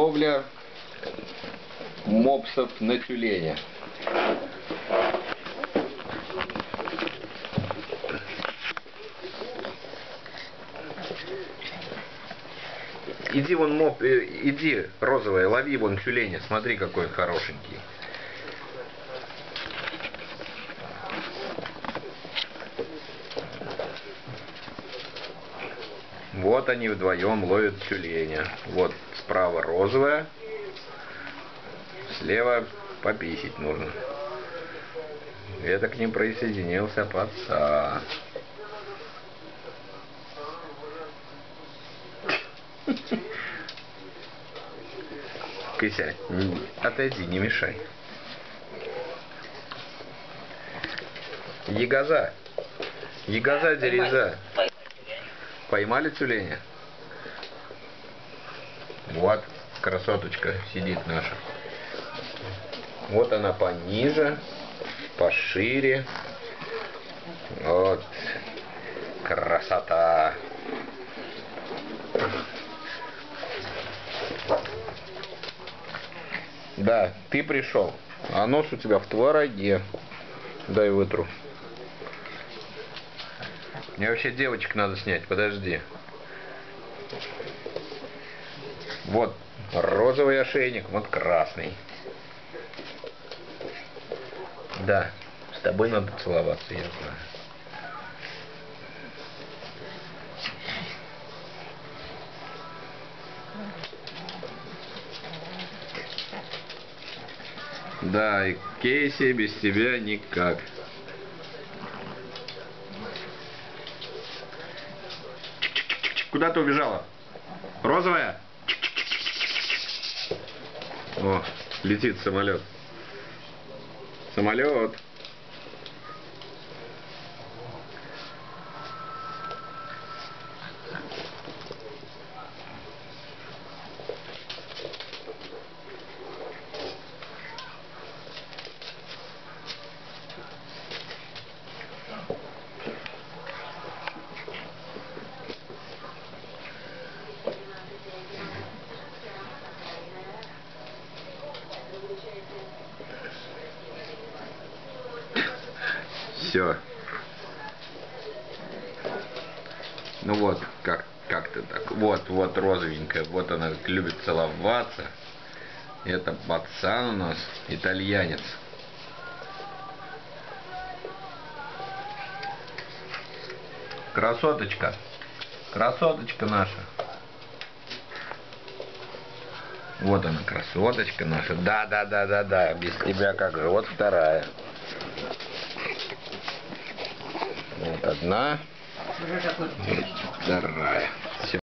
Ловля мопсов на тюленя. Иди вон иди, розовая, лови вон тюленя, смотри, какой он хорошенький. Вот они вдвоем ловят тюленя. Вот справа розовая, слева пописить нужно. Это к ним присоединился пацан. Кися, отойди, не мешай. Ягоза. Ягоза, дереза. Поймали тюленя? Вот красоточка сидит наша. Вот она пониже, пошире. Вот. Красота. Да, ты пришел. А нос у тебя в твороге. Дай вытру. Мне вообще девочек надо снять, подожди. Вот розовый ошейник, вот красный. Да, с тобой надо целоваться, я знаю. Да, и Кейси без тебя никак. Куда ты убежала? Розовая? О, летит самолет. Самолет. Все. Ну вот, как-то так. Вот розовенькая. Вот она любит целоваться. Это пацан у нас, итальянец. Красоточка. Красоточка наша. Вот она, красоточка наша. Да. Без тебя как же. Вот вторая. Вот одна. Вторая. Все.